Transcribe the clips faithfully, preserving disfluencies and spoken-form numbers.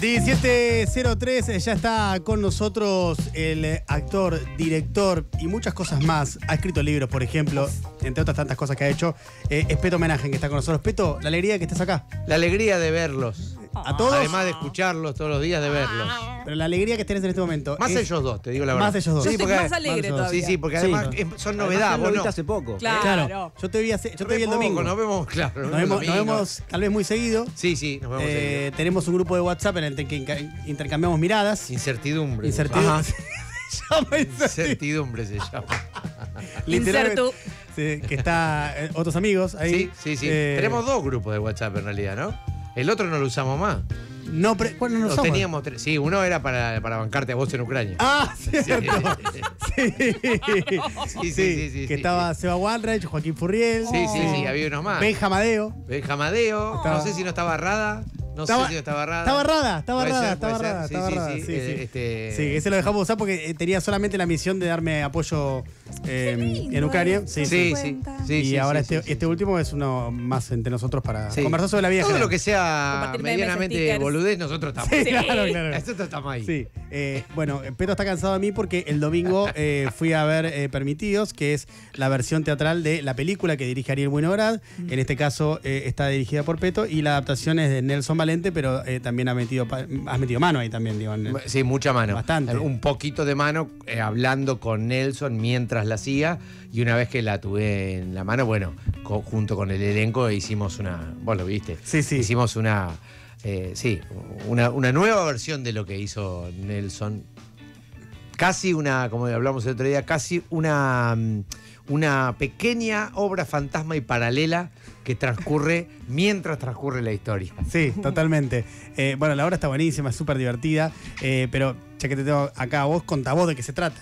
diecisiete cero tres, ya está con nosotros el actor, director y muchas cosas más. Ha escrito libros, por ejemplo, entre otras tantas cosas que ha hecho. Eh, es Peto Homenaje, que está con nosotros. Peto, la alegría de que estés acá. La alegría de verlos. ¿A todos? Además de escucharlos todos los días, de verlos. Pero la alegría que tenés en este momento. Más es... ellos dos, te digo la verdad. Más ellos dos. Yo Sí, estoy porque, más alegre más todavía. sí, sí, porque Sí. además es- son novedad. Lo Vos viste no. hace poco. Claro. Claro, yo te vi, hace- yo te vi el Re domingo. poco, Nos vemos, claro. Nos vemos, nos domingo. vemos tal vez muy seguido. Sí, sí, nos vemos. Eh, seguido. tenemos un grupo de WhatsApp en el que inca- intercambiamos miradas. Incertidumbre. Incertidumbre. Ajá. Se llama incertidumbre. Incertidumbre se llama. Literalmente. Insertu. Sí, que está eh, otros amigos ahí. Sí, sí, sí. Eh, Tenemos dos grupos de WhatsApp en realidad, ¿no? El otro no lo usamos más. No, pre- ¿cuál no Lo somos? teníamos tres. Sí, uno era para, para bancarte a vos en Ucrania. Ah, cierto. Sí. Sí, sí, sí, sí, Que sí. estaba Seba Wanreich, Joaquín Furriel. Sí, sí, sí, había unos más. Benjamadeo. Benjamadeo, Estaba- no sé si no estaba Rada, no Estaba- sé si no estaba Rada. Estaba Rada, estaba Puede Rada, ser, estaba puede ser. Rada, Sí, estaba sí, Rada. sí. Sí, Eh, sí. este- Sí, ese lo dejamos usar porque eh, tenía solamente la misión de darme apoyo eh, lindo en Ucrania. Sí, eso. Sí, sí. sí, cuenta. sí, Y sí, ahora sí, este, sí, sí, este sí. último es uno más entre nosotros para Sí. conversar sobre la vida. Todo general. lo que sea Compartir memes, medianamente stickers. boludez, nosotros estamos. Sí, claro, claro. Nosotros estamos ahí. Sí, eh, bueno, Peto está cansado de mí porque el domingo eh, fui a ver eh, Permitidos, que es la versión teatral de la película que dirige Ariel Buenograd. En este caso eh, está dirigida por Peto y la adaptación es de Nelson Valente, pero eh, también ha metido, pa- has metido mano ahí también, digo. en- Sí, mucha mano. Bastante. Un poquito de mano, eh, hablando con Nelson mientras la hacía. Y una vez que la tuve en la mano, bueno, co- junto con el elenco hicimos una. Vos lo viste. Sí, sí. Hicimos una. eh, sí, una, una nueva versión de lo que hizo Nelson. Casi una, como hablamos el otro día, casi una, mm, una pequeña obra fantasma y paralela que transcurre mientras transcurre la historia. Sí, totalmente. Eh, bueno, la obra está buenísima, es súper divertida, eh, pero ya que te tengo acá a vos, contá vos de qué se trata.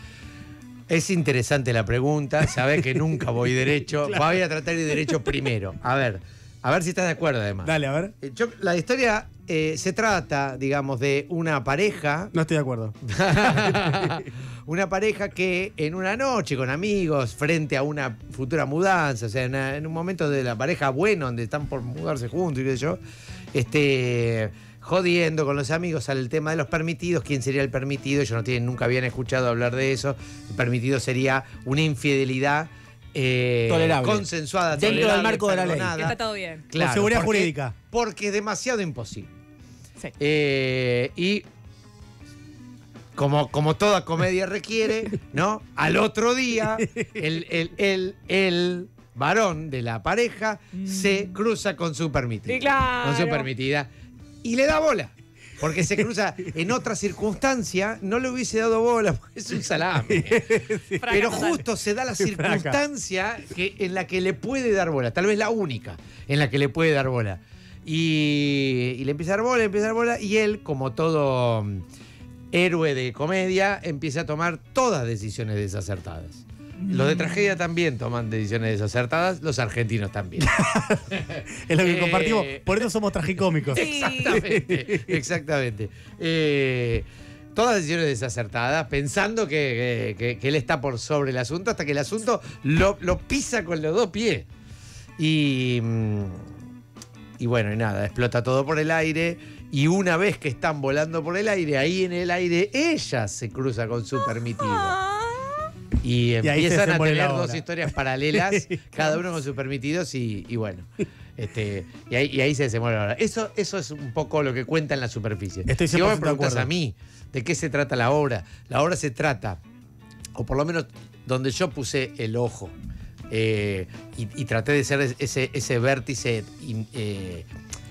Es interesante la pregunta, sabés que nunca voy derecho. Voy a tratar de derecho primero. A ver, a ver si estás de acuerdo además. Dale, a ver. Eh, yo- la historia eh, se trata, digamos, de una pareja. No estoy de acuerdo. Una pareja que en una noche con amigos, frente a una futura mudanza, o sea, en, en un momento de la pareja bueno, donde están por mudarse juntos y qué sé yo, este, jodiendo con los amigos sale el tema de los permitidos. ¿Quién sería el permitido? Ellos no tienen, nunca habían escuchado hablar de eso. El permitido sería una infidelidad eh, Tolerable. consensuada, Dentro del tolerable, marco de la ley. perdonada. Que está todo bien. Con seguridad porque- jurídica. Porque es demasiado imposible. Sí. Eh, y como, como toda comedia requiere, ¿no? Al otro día, el, el, el, el varón de la pareja se cruza con su permitida. Sí, claro. Con su permitida. Y le da bola. Porque se cruza en otra circunstancia, no le hubiese dado bola, porque es un salame. Fraca Pero total. justo se da la Fraca. circunstancia que, en la que le puede dar bola, tal vez la única en la que le puede dar bola. Y, y le empieza a dar bola, le empieza a dar bola, y él, como todo mm, héroe de comedia, empieza a tomar todas decisiones desacertadas. Los de tragedia también toman decisiones desacertadas, los argentinos también. Es lo que Eh, compartimos. Por eso somos tragicómicos. Sí. Exactamente, exactamente. Eh, todas decisiones desacertadas, pensando que, que- que él está por sobre el asunto, hasta que el asunto lo, lo pisa con los dos pies. Y, mm, y bueno, y nada, explota todo por el aire. Y una vez que están volando por el aire, ahí en el aire, ella se cruza con su permitido. Ah. Y ahí se empiezan a desenvuelve la tener dos obra. historias paralelas, cada uno con sus permitidos, y, y bueno. Este, y, ahí, y ahí se desenvuelve la obra. Eso, eso es un poco lo que cuenta en la superficie. Estoy si vos me cien por ciento de preguntás acuerdo. a mí de qué se trata la obra, la obra se trata, o por lo menos donde yo puse el ojo, eh, y, y traté de ser ese, ese vértice, in- eh,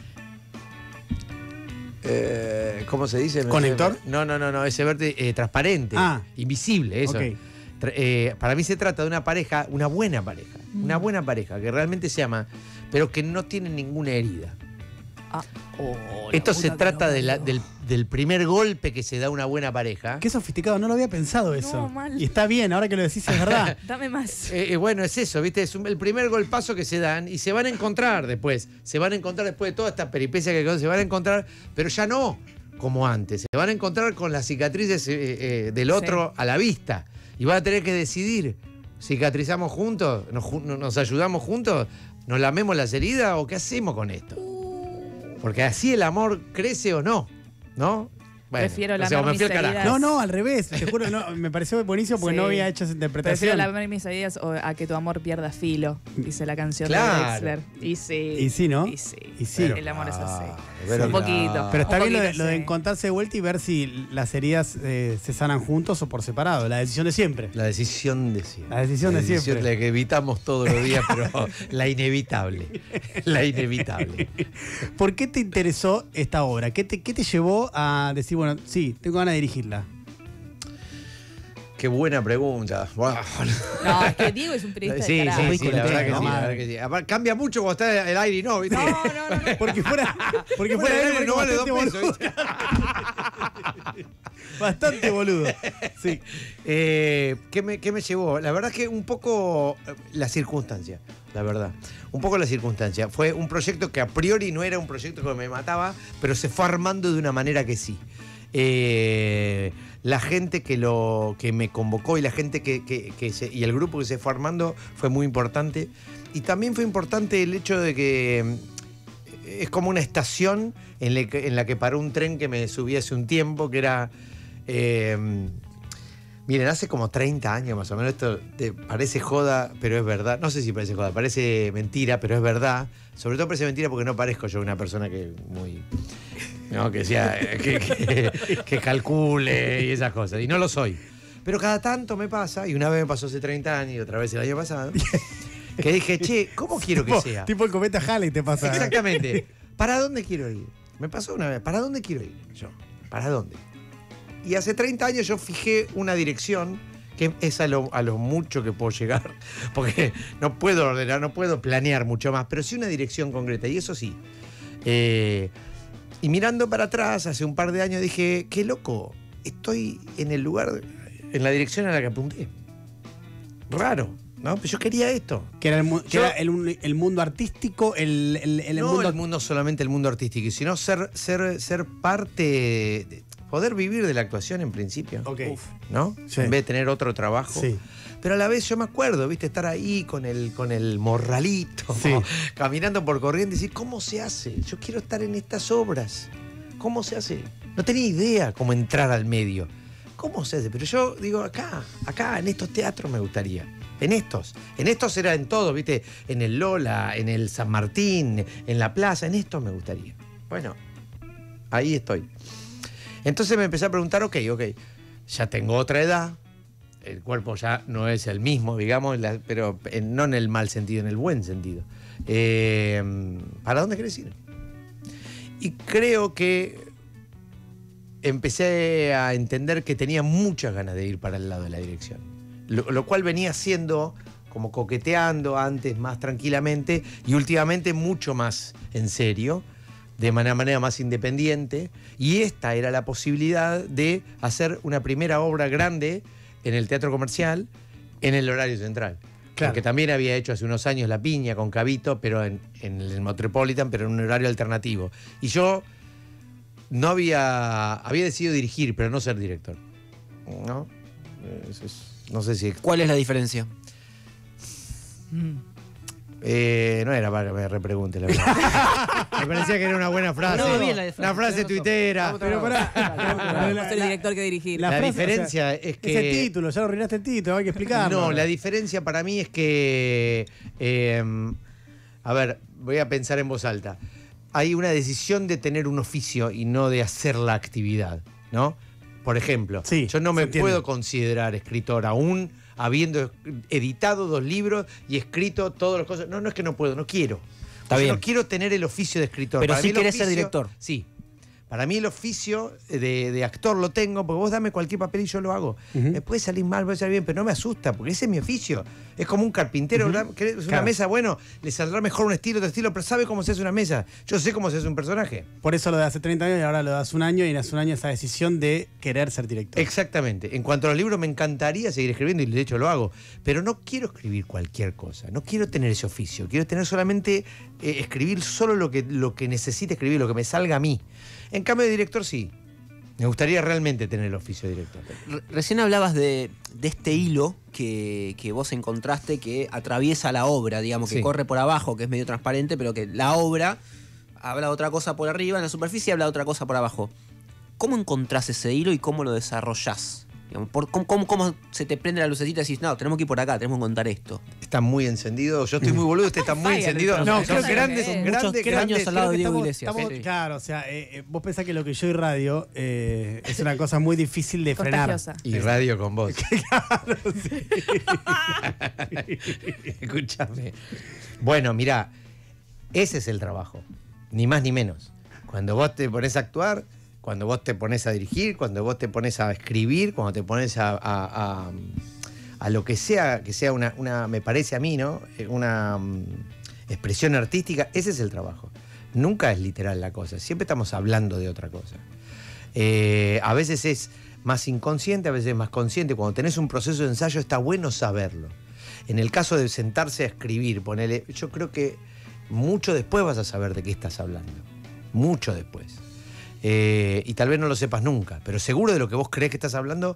eh, ¿cómo se dice? ¿Conector? No, no, no, no, ese vértice eh, transparente, Ah. invisible, eso. Ok. Tra- eh, para mí se trata de una pareja, una buena pareja, una buena pareja que realmente se ama, pero que no tiene ninguna herida. Ah. Esto se trata de la- del, del primer golpe que se da una buena pareja. Qué sofisticado, no lo había pensado eso. No, mal. Y está bien, ahora que lo decís es verdad. Dame más. Eh, eh, bueno, es eso, ¿viste? Es un- el primer golpazo que se dan y se van a encontrar después. Se van a encontrar después de toda esta peripecia que se van a encontrar, pero ya no como antes. Se van a encontrar con las cicatrices eh, eh, del otro a la vista. Y van a tener que decidir, ¿cicatrizamos juntos? ¿Nos, ju- nos ayudamos juntos? ¿Nos lamemos las heridas o qué hacemos con esto? Porque así el amor crece o no. ¿no? Bueno, Prefiero o sea, lamer me mis fui al carajo. heridas. No, no, al revés. Te juro, no, me pareció buenísimo porque Sí. no había hecho esa Prefiero interpretación. lamer mis heridas o a que tu amor pierda filo, dice la canción Claro. de Drexler. Y sí. Y sí, ¿no? Y sí. Y sí. El amor es así. Pero Un poquito. Pero está Un bien lo de, poquito, lo de sí. encontrarse de vuelta y ver si las heridas eh, se sanan juntos o por separado. La decisión de siempre. La decisión de siempre. La decisión de siempre. La que evitamos todos los días, pero la inevitable. La inevitable. ¿Por qué te interesó esta obra? ¿Qué te, qué te llevó a decir, bueno, sí, tengo ganas de dirigirla? Qué buena pregunta. Wow. No, es que Diego es un periodista Sí, de sí, carajo. sí, la verdad que sí, ¿no? la verdad que sí. Aparte, cambia mucho cuando está el aire y no, ¿viste? No, no, no, no. Porque fuera, porque Fuera fuera del aire no vale dos bastante pesos, boludo. Bastante boludo. Sí. Eh, ¿qué, me, ¿Qué me llevó? La verdad es que un poco eh, la circunstancia, la verdad. Un poco la circunstancia. Fue un proyecto que a priori no era un proyecto que me mataba, pero se fue armando de una manera que sí. Eh, la gente que lo que me convocó y la gente que, que, que se, y el grupo que se fue armando fue muy importante. Y también fue importante el hecho de que eh, es como una estación en la que, en la que paró un tren que me subí hace un tiempo, que era... Eh, miren, hace como treinta años más o menos, esto te parece joda, pero es verdad. No sé si parece joda, parece mentira, pero es verdad. Sobre todo parece mentira porque no parezco yo una persona que muy... No, que sea, que, que, que calcule y esas cosas. Y no lo soy. Pero cada tanto me pasa, y una vez me pasó hace treinta años y otra vez el año pasado, que dije, che, ¿cómo quiero que Tipo, sea? tipo el cometa Halley te pasa. Exactamente. ¿Para dónde quiero ir? Me pasó una vez. ¿Para dónde quiero ir yo? ¿Para dónde? Y hace treinta años yo fijé una dirección que es a lo, a lo mucho que puedo llegar, porque no puedo ordenar, no puedo planear mucho más, pero sí una dirección concreta, y eso sí. Eh, y mirando para atrás, hace un par de años dije, qué loco, estoy en el lugar, en la dirección a la que apunté. Raro, ¿no? Pero yo quería esto. Que era el, mu- que Yo- era el, el mundo artístico, el, el, el no mundo... el mundo solamente el mundo artístico, sino ser, ser, ser parte, de, poder vivir de la actuación en principio. Ok. Uf, ¿no? Sí. En vez de tener otro trabajo. Sí. Pero a la vez yo me acuerdo, ¿viste? Estar ahí con el, con el morralito, Sí. caminando por Corrientes y decir, ¿cómo se hace? Yo quiero estar en estas obras. ¿Cómo se hace? No tenía idea cómo entrar al medio. ¿Cómo se hace? Pero yo digo, acá, acá, en estos teatros me gustaría. En estos. En estos era en todos, ¿viste? En el Lola, en el San Martín, en la plaza, en estos me gustaría. Bueno, ahí estoy. Entonces me empecé a preguntar, ok, ok, ya tengo otra edad, el cuerpo ya no es el mismo, digamos, la- pero en- no en el mal sentido, en el buen sentido. Eh, ¿Para dónde querés ir? Y creo que empecé a entender que tenía muchas ganas de ir para el lado de la dirección, lo, lo cual venía siendo como coqueteando antes más tranquilamente y últimamente mucho más en serio, de manera, manera más independiente, y esta era la posibilidad de hacer una primera obra grande en el Teatro Comercial en el horario central. Claro. Porque también había hecho hace unos años La Piña con Cabito, pero en, en el Metropolitan, pero en un horario alternativo. Y yo no había, había decidido dirigir, pero no ser director. ¿No? Eso es- no sé si... ¿Cuál es la diferencia? Eh, no era para que me repregunte, la verdad. Me parecía que era una buena frase. No, bien la diferencia. una frase tuitera. Pero pará. Vamos a ser director que dirigir. La frase, diferencia o sea, es que- Es el título, ya lo arruinaste el título, hay que explicarlo. No, la diferencia para mí es que... eh, a ver, voy a pensar en voz alta. Hay una decisión de tener un oficio y no de hacer la actividad, ¿no? Por ejemplo, Sí, yo no se me entiende. puedo considerar escritor aún habiendo editado dos libros y escrito todas las cosas. No, no es que no puedo, no quiero. Está Yo bien. no quiero tener el oficio de escritor. Pero Para sí mí el querés ser oficio- director. Sí. Para mí el oficio de, de actor lo tengo, porque vos dame cualquier papel y yo lo hago. Ujú. Me puede salir mal, puede salir bien, pero no me asusta, porque ese es mi oficio. Es como un carpintero, Ujú. ¿verdad? ¿Querés una Claro. mesa, bueno, le saldrá mejor un estilo, otro estilo, pero sabe cómo se hace una mesa. Yo sé cómo se hace un personaje. Por eso lo de hace treinta años y ahora lo de hace un año y en hace un año esa decisión de querer ser director. Exactamente. En cuanto a los libros, me encantaría seguir escribiendo y de hecho lo hago. Pero no quiero escribir cualquier cosa. No quiero tener ese oficio. Quiero tener solamente, eh, escribir solo lo que, lo que necesite escribir, lo que me salga a mí. En cambio de director, sí. Me gustaría realmente tener el oficio de director. Re- Recién hablabas de, de este hilo que, que vos encontraste que atraviesa la obra, digamos, que Sí. corre por abajo, que es medio transparente, pero que la obra habla de otra cosa por arriba, en la superficie habla de otra cosa por abajo. ¿cómo encontrás ese hilo y cómo lo desarrollás? Digamos, por, ¿cómo, cómo, ¿Cómo se te prende la lucecita y decís, no, tenemos que ir por acá, tenemos que contar esto? Está muy encendido. Yo estoy muy boludo, usted está muy Fire, encendido. el No, Son creo que- grandes, eh, grandes, muchos grandes. años al lado de Diego Estamos- Iglesias. estamos- Sí. Claro, o sea, eh, eh, vos pensás que lo que yo y radio eh, es una cosa muy difícil de frenar. Contagiosa. Y radio con vos. Escúchame. Bueno, mira, ese es el trabajo. Ni más ni menos. Cuando vos te pones a actuar, cuando vos te pones a dirigir, cuando vos te pones a escribir, cuando te pones a, a, a, a lo que sea, que sea una, una, me parece a mí, ¿no? Eh, Una um, expresión artística, ese es el trabajo. Nunca es literal la cosa, siempre estamos hablando de otra cosa. Eh, a veces es más inconsciente, a veces es más consciente. Cuando tenés un proceso de ensayo está bueno saberlo. En el caso de sentarse a escribir, ponele, yo creo que mucho después vas a saber de qué estás hablando. Mucho después. Eh, y tal vez no lo sepas nunca, pero seguro de lo que vos creés que estás hablando,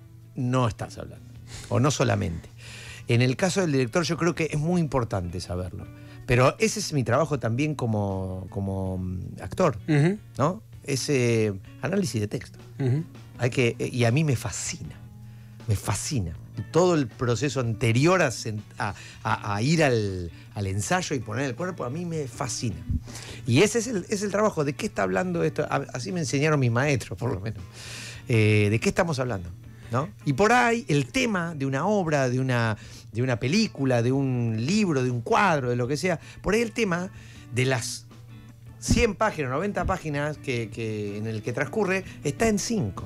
no estás hablando. O no solamente. En el caso del director yo creo que es muy importante saberlo. Pero ese es mi trabajo también como, como mm, actor, Ujú, ¿no? Ese análisis de texto. ujú. Hay que, y a mí me fascina, me fascina. Todo el proceso anterior a, sen- a- a- a ir al, al ensayo y poner el cuerpo, a mí me fascina. Y ese es el, es el trabajo. ¿De qué está hablando esto? A- Así me enseñaron mis maestros, por lo menos. Eh, ¿De qué estamos hablando? ¿No? Y por ahí el tema de una obra, de una, de una película, de un libro, de un cuadro, de lo que sea, por ahí el tema de las cien páginas, noventa páginas que, que en el que transcurre, está en cinco.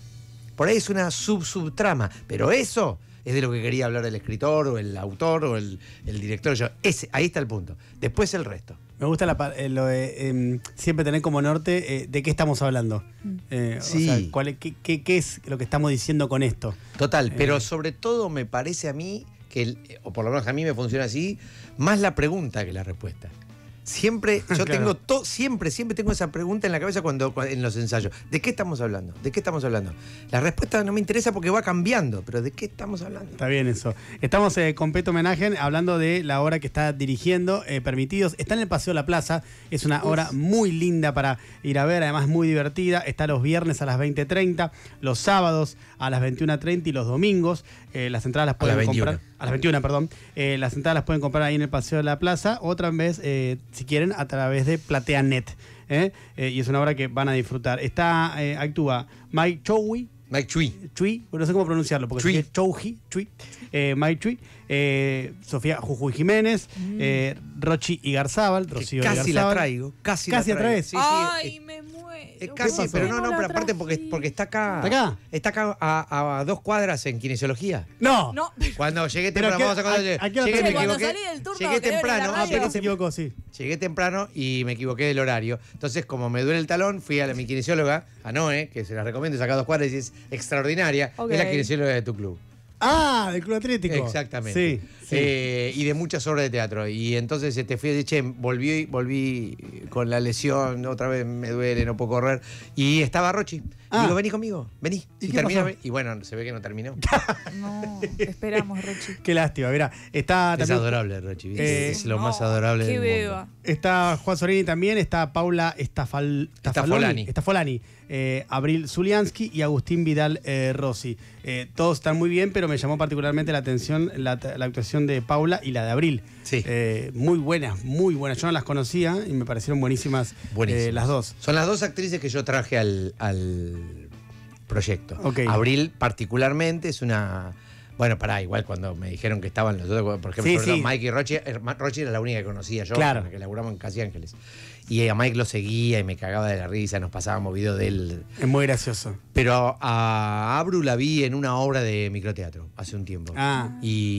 Por ahí es una sub-subtrama, pero eso es de lo que quería hablar el escritor o el autor o el, el director. Yo, ese, ahí está el punto. Después el resto. Me gusta la pa- eh, lo de em, siempre tener como norte eh, de qué estamos hablando. Eh, o Sí. sea, cuál es- qué, qué- qué es lo que estamos diciendo con esto. Total, pero Eh. sobre todo me parece a mí que, el- o por lo menos a mí me funciona así, más la pregunta que la respuesta. Siempre, yo Claro. tengo to- siempre, siempre tengo esa pregunta en la cabeza cuando, cua- en los ensayos. ¿De qué estamos hablando? ¿De qué estamos hablando? La respuesta no me interesa porque va cambiando, pero ¿de qué estamos hablando? Está bien eso. Estamos eh, con Peto Homenaje hablando de la obra que está dirigiendo, eh, Permitidos. Está en el Paseo de la Plaza. Es una obra muy linda para ir a ver, además muy divertida. Está los viernes a las veinte treinta, los sábados a las veintiuna treinta y los domingos. Eh, las entradas las A pueden las comprar. veintiuna. A las veintiuna, perdón. Eh, las entradas las pueden comprar ahí en el Paseo de la Plaza. Otra vez, eh, si quieren, a través de PlateaNet. ¿eh? Eh, y es una obra que van a disfrutar. Está, eh, actúa Mike Chowi. Mike Chui. Chui, no sé cómo pronunciarlo, porque Chui. sé que es Chouji, Chui, eh, Mike Chui, eh, Sofía Jujuy Jiménez, eh, Rochi Igarzábal, Que Rocío casi la Igarzábal. traigo. Casi, Casi la la traigo. traes. Sí, sí, Ay, eh, me muero. Es casi, pasó? pero no, ¿Por qué no, pero la aparte porque, trajiste? porque está acá. ¿Está acá? Está acá a, a dos cuadras en kinesiología. No, No, Cuando llegué Pero temprano, ¿qué- vamos a contar. a- a qué hora Llegué, termina? me Cuando equivoqué. salí del turno Llegué que ven en la temprano, radio. pero pero se equivocó, sí. Llegué temprano y me equivoqué del horario. Entonces, como me duele el talón, fui a la, mi kinesióloga, a Noé, que se la recomiendo, saca dos cuadras y es extraordinaria. Ok. Es la kinesióloga de tu club. Ah, del Club Atlético. Exactamente. Sí, sí. Eh, y de muchas obras de teatro. Y entonces este, fui a decir, che, volví, volví con la lesión, otra vez me duele, no puedo correr. Y estaba Rochi. Ah. Y digo, vení conmigo, vení. ¿Y Y, qué termina. pasó? Y bueno, se ve que no terminó. no, esperamos, Rochi. Qué lástima, mira. Está Es también. adorable, Rochi. ¿viste? Eh, es lo No, más adorable qué del beba. mundo. Está Juan Sorini también, está Paula Estafal, Stafolani. Stafolani, eh, Abril Zuliansky y Agustín Vidal eh, Rossi. Eh, todos están muy bien, pero me llamó particularmente la atención la, la actuación de Paula y la de Abril. Sí. Eh, muy buenas, muy buenas. Yo no las conocía y me parecieron buenísimas, Buenísimas. eh, las dos. Son las dos actrices que yo traje al, al proyecto. Ok. Abril, particularmente, es una. Bueno, pará, igual cuando me dijeron que estaban los dos, por ejemplo, Sí, sobre todo sí. Mike y Rochi, eh, Ma- Rochi era la única que conocía yo, Claro. con la que laburamos en Casi Ángeles. Y a Mike lo seguía y me cagaba de la risa, nos pasábamos videos de él. Es muy gracioso. Pero a Abru la vi en una obra de microteatro hace un tiempo. Ah,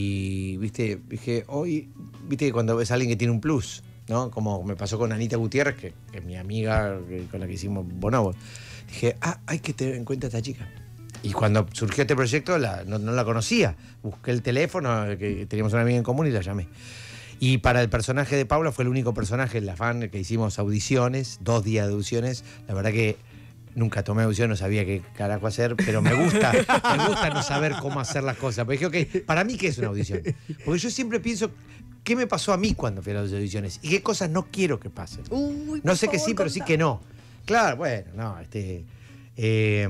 Y, viste, dije, hoy, viste, cuando ves a alguien que tiene un plus, ¿no? Como me pasó con Anita Gutiérrez, que, que es mi amiga que- con la que hicimos Bonobo. Dije, ah, hay que tener en cuenta a esta chica. Y cuando surgió este proyecto, la- no, no la conocía. Busqué el teléfono, que teníamos una amiga en común y la llamé. Y para el personaje de Paula fue el único personaje en la fan que hicimos audiciones, dos días de audiciones. La verdad que nunca tomé audición, no sabía qué carajo hacer, pero me gusta, me gusta no saber cómo hacer las cosas. Pero dije, ok, ¿para mí qué es una audición? Porque yo siempre pienso, ¿qué me pasó a mí cuando fui a las audiciones? ¿Y qué cosas no quiero que pasen? Uy, No por sé que favor, sí, pero sí contá. que no. Claro, bueno, no, este. Eh,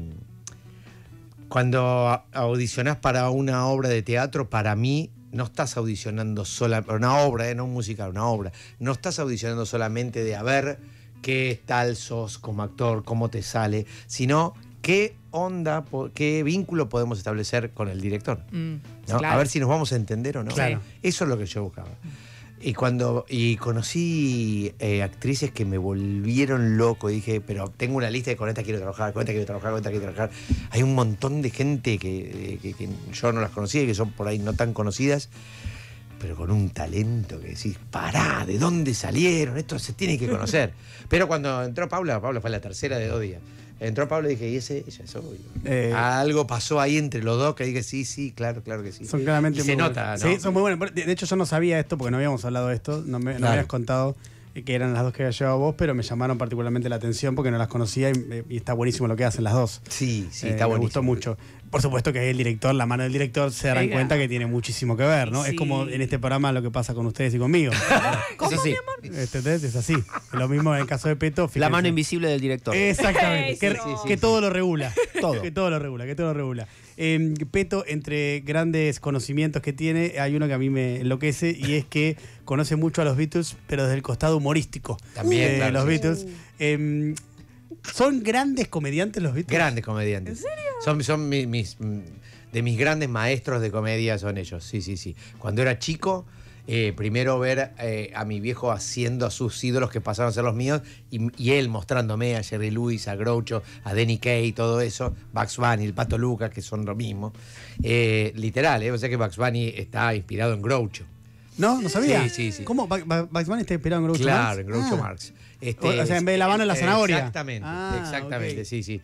cuando audicionás para una obra de teatro, para mí no estás audicionando sola, una obra, eh, no un musical, una obra. No estás audicionando solamente de a ver qué tal sos como actor, cómo te sale, sino qué onda, qué vínculo podemos establecer con el director. Mm, ¿no? claro. A ver si nos vamos a entender o no. Claro. Eso es lo que yo buscaba. Y cuando y conocí eh, actrices que me volvieron loco, y dije, pero tengo una lista de con esta quiero trabajar, con esta quiero trabajar, con esta quiero trabajar. Hay un montón de gente que, que, que yo no las conocía y que son por ahí no tan conocidas, pero con un talento que decís, pará, ¿de dónde salieron? Esto se tiene que conocer. Pero cuando entró Paula, Paula fue la tercera de dos días. Entró Pablo y dije, y ese, ella es obvio. Eh, Algo pasó ahí entre los dos que dije, sí, sí, claro, claro que sí. Son claramente Y se muy nota, buenos. ¿no? Sí, son muy buenos. De, de hecho, yo no sabía esto porque no habíamos hablado de esto. No me, no Claro. me habías contado que eran las dos que había llevado vos, pero me llamaron particularmente la atención porque no las conocía y, y está buenísimo lo que hacen las dos. Sí, sí, Eh, está me buenísimo. gustó mucho. Por supuesto que el director, la mano del director, se darán Oiga. cuenta que tiene muchísimo que ver, ¿no? Sí. Es como en este programa lo que pasa con ustedes y conmigo. Eso sí, ¿Entendés? Es así. Lo mismo en el caso de Peto. la fíjense. mano invisible del director. Exactamente. Que, Eso. Sí, sí, que sí. todo lo regula. Todo. Que todo lo regula, que todo lo regula. Eh, Peto, entre grandes conocimientos que tiene, hay uno que a mí me enloquece y es que conoce mucho a los Beatles, pero desde el costado humorístico. También, de claro, los sí. Beatles. Eh, ¿Son grandes comediantes los Beatles? Grandes comediantes. ¿En serio? Son, son mi- mis, mm, de mis grandes maestros de comedia son ellos, sí, sí, sí. Cuando era chico, eh, primero ver eh, a mi viejo haciendo a sus ídolos que pasaron a ser los míos y, y él mostrándome a Jerry Lewis, a Groucho, a Danny Kaye, todo eso, Bugs Bunny, el Pato Lucas, que son lo mismo. Eh, literal, ¿eh? O sea que Bugs Bunny está inspirado en Groucho. No, no sabía. Sí, sí, sí. ¿Cómo? ¿Ba- Ba- ¿Bugs Bunny está inspirado en Groucho Claro, Marx? en Groucho Ah. Marx. Este, O- o sea, en vez de la mano, la zanahoria. Exactamente, Ah, exactamente, ok. sí, sí.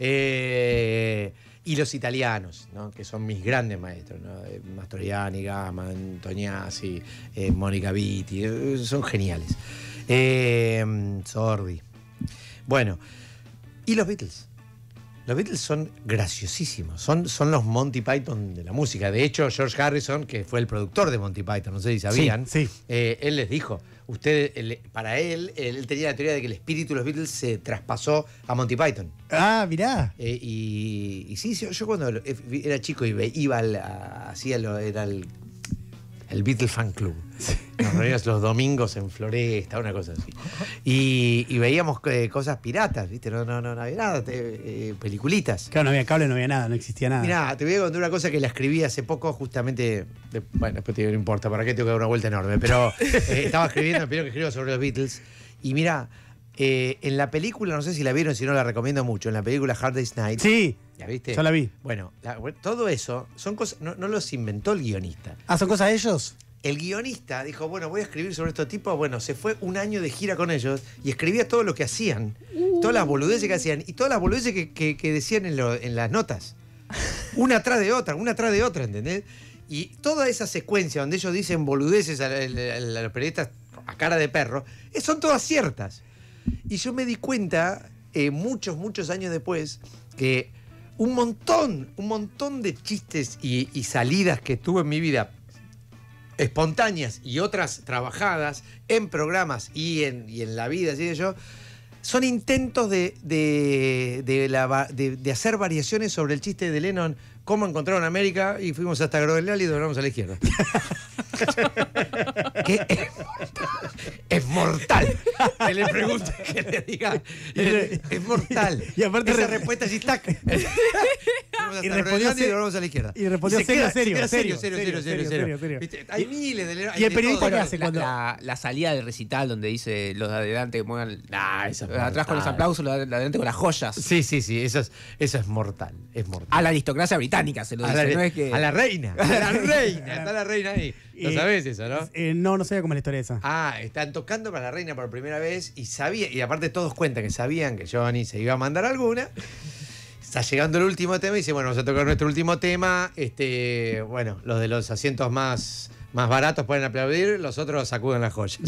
Eh, y los italianos, ¿no? Que son mis grandes maestros, ¿no? Eh, Mastroianni, Gama, Antoniazzi, eh, Mónica Vitti, eh, son geniales. Eh, Sordi. Bueno, y los Beatles. Los Beatles son graciosísimos, son, son los Monty Python de la música. De hecho, George Harrison, que fue el productor de Monty Python, no sé si sabían, Sí, sí. eh, él les dijo, usted, él- para él, él tenía la teoría de que el espíritu de los Beatles se traspasó a Monty Python. Ah, mirá. Eh, y, y sí, yo, yo cuando lo- eh, era chico y ve- iba al, a- hacía lo, era el, el Beatle Fan Club. Nos reuníamos los domingos en Floresta, una cosa así. Y, y veíamos eh, cosas piratas, ¿viste? No, no, no, no había nada, te- eh, peliculitas. Claro, no había cable, no había nada, no existía nada. Mirá, te voy a contar una cosa que la escribí hace poco, justamente. de- bueno, después te digo, no importa, ¿para qué tengo que dar una vuelta enorme? Pero eh, estaba escribiendo, el primero que escribo sobre los Beatles. Y mira, eh, en la película, no sé si la vieron, si no la recomiendo mucho, en la película Hard Day's Night. Sí, ¿La viste? yo la vi. Bueno, la- todo eso son cosas, no, no los inventó el guionista. Ah, ¿son cosas de ellos? El guionista dijo, bueno, voy a escribir sobre estos tipos. Bueno, se fue un año de gira con ellos y escribía todo lo que hacían, todas las boludeces que hacían y todas las boludeces que, que- que decían en, lo- en las notas. Una atrás de otra, una atrás de otra, ¿entendés? Y toda esa secuencia donde ellos dicen boludeces a, a- a los periodistas a cara de perro, eh, son todas ciertas. Y yo me di cuenta, eh, muchos, muchos años después, que un montón, un montón de chistes y, y salidas que tuve en mi vida, espontáneas y otras trabajadas en programas y en, y en la vida, así que yo, son intentos de, de, de, la va- de- de hacer variaciones sobre el chiste de Lennon, cómo encontraron América y fuimos hasta Groenlandia y doblamos a la izquierda. que es mortal. Es mortal. Que le pregunte, que le diga. Es, es mortal. Y aparte esa re- respuesta sí está. Fuimos hasta Y respondió Groenlandia y se- doblamos a la izquierda. y respondió se serio, queda- se serio, queda serio, serio, serio, serio, serio, serio, serio. serio. ¿Viste? Hay miles de Lennon. ¿Y el de periodista todo. qué hace La, cuando- la- la salida del recital donde dice los de adelante que muevan Nah, eso es atrás con los mortal. aplausos, los de adelante con las joyas. Sí, sí, sí, eso es, eso es mortal, es mortal. A la aristocracia británica se lo A dice, la, no es que... a la reina, a la reina, está la reina ahí. Lo Eh, sabés eso, ¿no? Eh, no, no sabía cómo es la historia esa. Ah, están tocando para la reina por primera vez y sabía, y aparte todos cuentan que sabían que Johnny se iba a mandar alguna. Está llegando el último tema y dice, bueno, vamos a tocar nuestro último tema. Este, bueno, los de los asientos más, más baratos pueden aplaudir, los otros sacuden las joyas.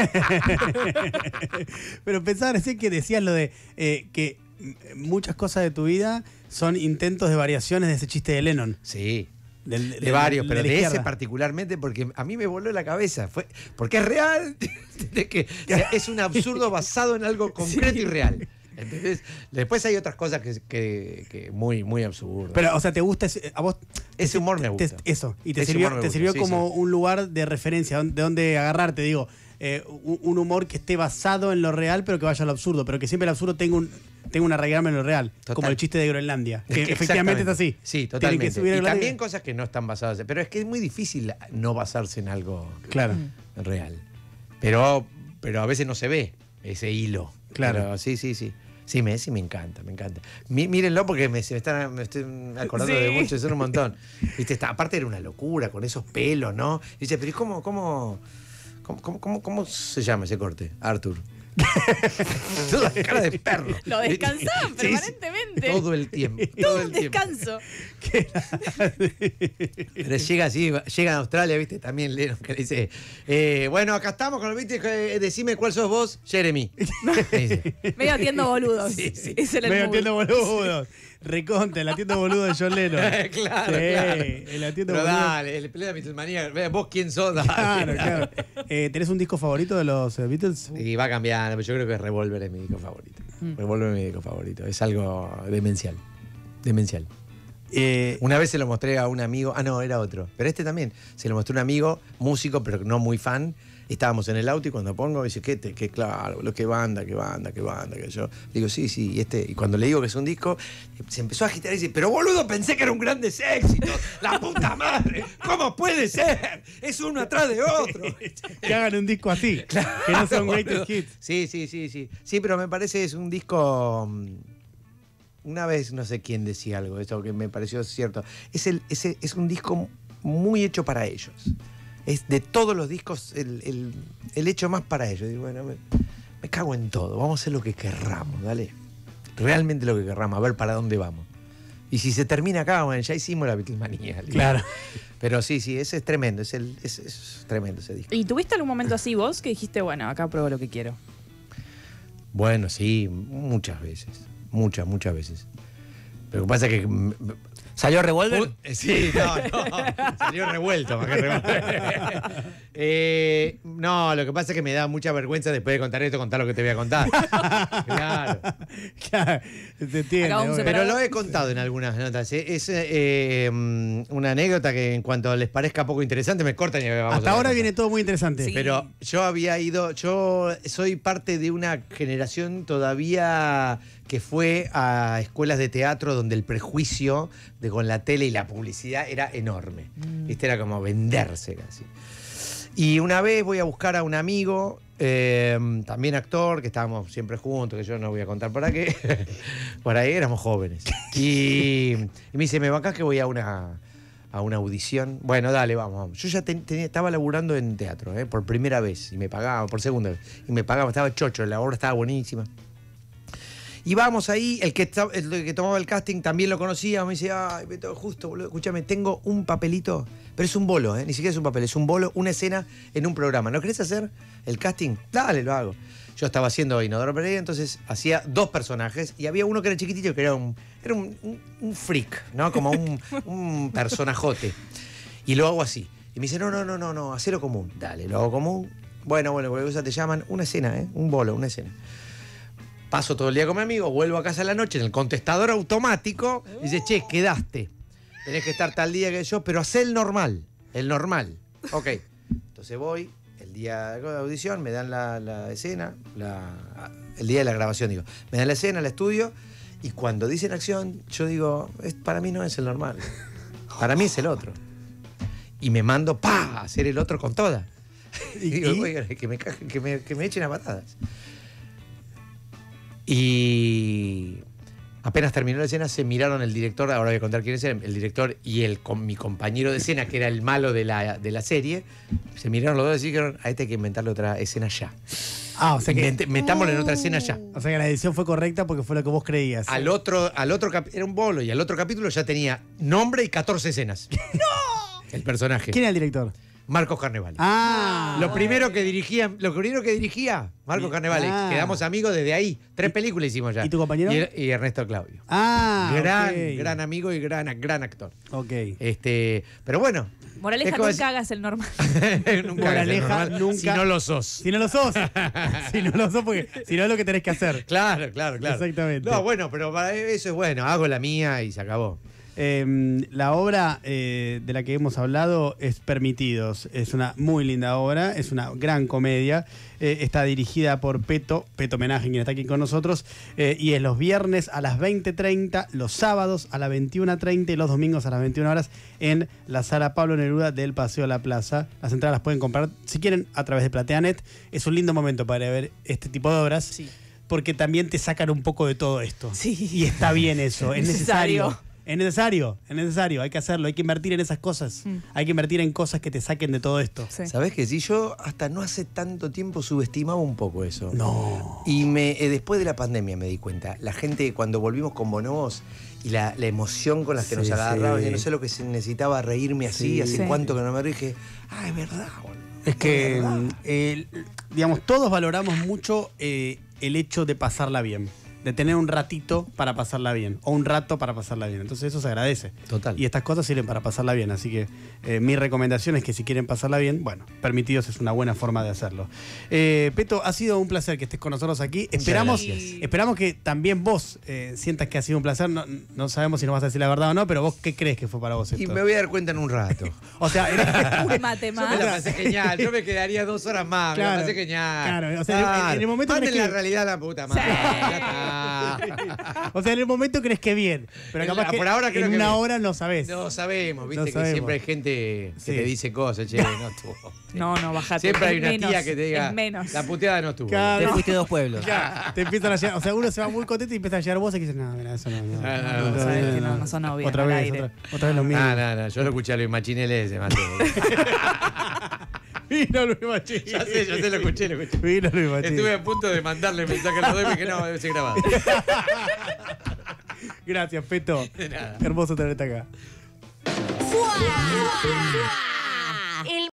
Pero pensaba recién que decías lo de eh, que mm, muchas cosas de tu vida son intentos de variaciones de ese chiste de Lennon. Sí. Del- De del- varios, del- pero la de ese izquierda. particularmente porque a mí me voló la cabeza. Fue, porque es real. De que, o sea, es un absurdo basado en algo concreto y real. ¿Entendés? Después hay otras cosas que, que, que muy, muy absurdas. Pero, o sea, ¿te gusta ese- a vos? Ese humor me te- gusta. eso. Y te Ese sirvió, humor me te gusta, sirvió sí, como sí. un lugar de referencia, de donde agarrarte, digo. eh, un, un humor que esté basado en lo real, pero que vaya a lo absurdo. Pero que siempre el absurdo tenga un, tenga una raigambre en lo real. Total. Como el chiste de Groenlandia. Que Es que efectivamente es así. Sí, Tienen totalmente. que subir a Y Groenlandia. también cosas que no están basadas. Pero es que es muy difícil no basarse en algo Claro. real. Pero, pero a veces no se ve ese hilo. Claro. Pero sí, sí, sí. Sí, me, sí, me encanta, me encanta. Mí- mírenlo porque me, se me, están, me estoy acordando Sí. de mucho, son un montón. Viste, está, aparte era una locura con esos pelos, ¿no? Y dice, pero ¿y cómo, cómo, cómo, cómo, cómo, cómo se llama ese corte? Arthur. Toda cara de perro. Lo descansaban Sí, sí. permanentemente. Todo el tiempo. Todo Todo un el tiempo. descanso. Pero llega así, llega a Australia, ¿viste? También Lennon que le dice, eh, bueno, acá estamos con el, ¿viste? Eh, Decime cuál sos vos, Jeremy. Le dice. Medio atiendo boludos. Sí, sí. Ese era el Medio mood. atiendo boludo. Recontra, el atiendo boludo de John Lennon. claro, Sí, claro. el atiendo Pero boludo. dale, el pelea de Beatlemanía, vea, vos quién sos, dale. Claro, claro. Eh, ¿Tenés un disco favorito de los eh, Beatles? Y va cambiando, pero yo creo que Revolver es mi disco favorito. Revolver es mi disco favorito. Es algo demencial. Demencial. Eh, Una vez se lo mostré a un amigo, ah, no, era otro. Pero este también. Se lo mostré a un amigo, músico, pero no muy fan. Estábamos en el auto y cuando pongo, dice, ¿qué? Te, qué claro, lo que banda, qué banda, qué banda, que yo. Digo, sí, sí, y este. Y cuando le digo que es un disco, se empezó a agitar y dice, pero boludo, pensé que era un grandes éxitos. ¡La puta madre! ¿Cómo puede ser? Es uno atrás de otro. que hagan un disco así. que no son boludo. greatest hits. Sí, sí, sí, sí. Sí, pero me parece es un disco. mm, Una vez no sé quién decía algo, eso que me pareció cierto. Es, el, es, el- es un disco muy hecho para ellos. Es de todos los discos el, el- el hecho más para ellos. Digo, bueno, me, me cago en todo. Vamos a hacer lo que querramos, dale. Realmente lo que querramos, a ver para dónde vamos. Y si se termina acá, bueno, ya hicimos la Beatlemanía. Claro. Pero sí, sí, ese es tremendo, es, el, es, es tremendo ese disco. ¿Y tuviste algún momento así vos que dijiste, bueno, acá pruebo lo que quiero? Bueno, sí, muchas veces. Muchas, muchas veces. Pero lo que pasa es que. mm, ¿Salió Revolver? Pu- Sí, no, no. Salió revuelto más que revuelto. Eh, no, lo que pasa es que me da mucha vergüenza después de contar esto, contar lo que te voy a contar. Claro. Claro, te entiendo. Acá vamos obvio. Pero lo he contado en algunas notas. ¿eh? Es eh, mm, una anécdota que en cuanto les parezca poco interesante me cortan y vamos Hasta a ahora contar. viene todo muy interesante. Sí. Pero yo había ido, yo soy parte de una generación todavía que fue a escuelas de teatro donde el prejuicio de con la tele y la publicidad era enorme. Viste, era como venderse casi. Y una vez voy a buscar a un amigo, eh, también actor, que estábamos siempre juntos, que yo no voy a contar para qué. Por ahí éramos jóvenes. Y, y me dice, ¿me bancás que voy a una, a una audición? Bueno, dale, vamos, vamos. Yo ya ten- tenía- estaba laburando en teatro, eh, por primera vez, y me pagaba, por segunda vez. Y me pagaba, estaba chocho, la obra estaba buenísima. Y vamos ahí, el que, esta- el que tomaba el casting también lo conocía, me dice, ay, Beto, justo, boludo, escúchame, tengo un papelito, pero es un bolo, ¿eh? Ni siquiera es un papel, es un bolo, una escena en un programa. ¿No querés hacer el casting? Dale, lo hago. Yo estaba haciendo Inodoro Pereira, entonces hacía dos personajes y había uno que era chiquitito, que era un, era un, un- un freak, ¿no? Como un, un personajote. Y lo hago así. Y me dice, no, no, no, no, no, hacelo común. Dale, lo hago común. Bueno, bueno, cualquier cosa te llaman, una escena, ¿eh? Un bolo, una escena. Paso todo el día con mi amigo, vuelvo a casa a la noche en el contestador automático, y dice, che, quedaste. Tenés que estar tal día que yo, pero hacé el normal, el normal. Ok. Entonces voy, el día de audición, me dan la, la escena, la- el día de la grabación, digo. Me dan la escena, el estudio, y cuando dicen acción, yo digo, "Es- para mí no es el normal. Para mí es el otro. Y me mando, pa, a hacer el otro con toda. Y digo, ¿Y? "Oigan, que me, cajen- que me, que me echen a patadas". Y apenas terminó la escena, se miraron el director, ahora voy a contar quién es el, el director y el, con mi compañero de escena, que era el malo de la, de la serie, se miraron los dos y dijeron, a este hay que inventarle otra escena ya. Ah, o sea que, Invente- metámosle en otra escena ya. o sea que la edición fue correcta porque fue lo que vos creías. Al otro, al otro cap- era un bolo, y al otro capítulo ya tenía nombre y catorce escenas. ¡No! El personaje. ¿Quién era el director? Marcos Carnevali. Ah. Lo primero que dirigía, lo primero que dirigía, Marcos Carnevali. Ah. Quedamos amigos desde ahí. Tres películas hicimos ya. ¿Y tu compañero? Y, y Ernesto Claudio. Ah, gran, ok. gran amigo y gran, gran actor. Ok. Este, pero bueno. Moraleja, es como nunca es- hagas el normal. nunca Moraleja, hagas el normal nunca- Si no lo sos. Si no lo sos. Si no lo sos, porque si no es lo que tenés que hacer. Claro, claro, claro. Exactamente. No, bueno, pero para eso es bueno. Hago la mía y se acabó. Eh, la obra eh, de la que hemos hablado es Permitidos. Es una muy linda obra, es una gran comedia. Eh, está dirigida por Peto, Peto Homenaje, quien está aquí con nosotros. Eh, y es los viernes a las veinte treinta, los sábados a las veintiuna treinta y los domingos a las veintiuna horas en la sala Pablo Neruda del Paseo a la Plaza. Las entradas las pueden comprar, si quieren, a través de Plateanet. Es un lindo momento para ver este tipo de obras. Sí. Porque también te sacan un poco de todo esto. Sí. Y está bien eso, es necesario. Necesario. Es necesario, es necesario, hay que hacerlo, hay que invertir en esas cosas. Mm. Hay que invertir en cosas que te saquen de todo esto. Sí. ¿Sabés que sí? Yo hasta no hace tanto tiempo subestimaba un poco eso. No. Y me, eh, después de la pandemia me di cuenta. La gente, cuando volvimos con Bonobos y la, la emoción con la que Sí, nos agarraba, sí. yo no sé lo que se necesitaba reírme así, Sí. hace Sí. cuánto que no me río, dije, ah, es verdad, boludo. Es que, verdad. mm, el- digamos, todos valoramos mucho eh, el hecho de pasarla bien. De tener un ratito para pasarla bien. O un rato para pasarla bien. Entonces eso se agradece. Total. Y estas cosas sirven para pasarla bien. Así que eh, mi recomendación es que si quieren pasarla bien, bueno, Permitidos es una buena forma de hacerlo. Eh, Peto, ha sido un placer que estés con nosotros aquí. Esperamos, gracias. esperamos que también vos eh, sientas que ha sido un placer. No, no sabemos si nos vas a decir la verdad o no, pero vos, ¿qué crees que fue para vos esto? Y me voy a dar cuenta en un rato. O sea, eres- Uy, Yo me matemáticas. la pasé genial, yo me quedaría dos horas más, Claro, me la pasé genial. claro, o sea, en- en el momento Manden tenés la que- realidad a la puta madre. Ya está. o sea, en el momento crees que bien, pero En capaz la- que por ahora creo en que una bien. hora no sabés. No sabemos, viste No que sabemos. siempre hay gente que Sí. te dice cosas, che, no estuvo. No, no, bajate. Siempre hay Es una menos, tía que te diga, es menos. la puteada no estuvo. Claro. Te fuiste dos pueblos. Ya, te empiezan a llegar, o sea, uno se va muy contento y empieza a llegar vos y dices, no, mira, eso no, no, Ah, no, no, no, no, sabes no, que no. no, no son obvias, Otra al vez, aire. otra, otra vez lo mismo. No, no, no, yo lo escuché a Luis Machinelli ese, mate. Vino Luis Machín. Ya sé, ya sé, lo escuché, lo escuché. Vino Luis Machín. Estuve a punto de mandarle mensaje a los dos y que no, debe ser grabado. Gracias, Peto. De nada. Hermoso tenerte acá. ¡Fua!